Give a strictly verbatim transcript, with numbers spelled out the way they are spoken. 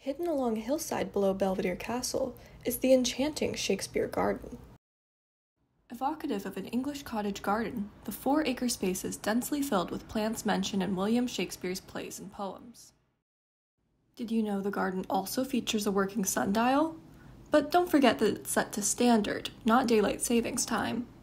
Hidden along a hillside below Belvedere Castle is the enchanting Shakespeare Garden. Evocative of an English cottage garden, the four-acre space is densely filled with plants mentioned in William Shakespeare's plays and poems. Did you know the garden also features a working sundial? But don't forget that it's set to standard, not daylight savings time.